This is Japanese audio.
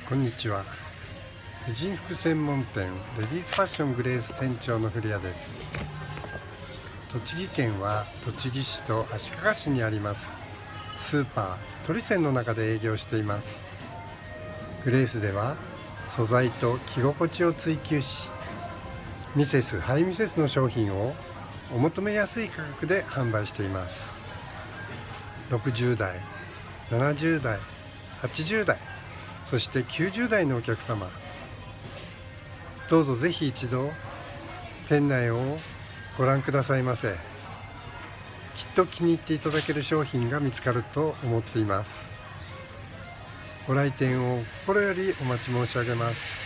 こんにちは。婦人服専門店レディースファッショングレース店長の古谷です。栃木県は栃木市と足利市にありますスーパートリセンの中で営業しています。グレースでは素材と着心地を追求し、ミセスハイミセスの商品をお求めやすい価格で販売しています。60代、70代、80代、そして90代のお客様、どうぞぜひ一度店内をご覧くださいませ。きっと気に入っていただける商品が見つかると思っています。ご来店を心よりお待ち申し上げます。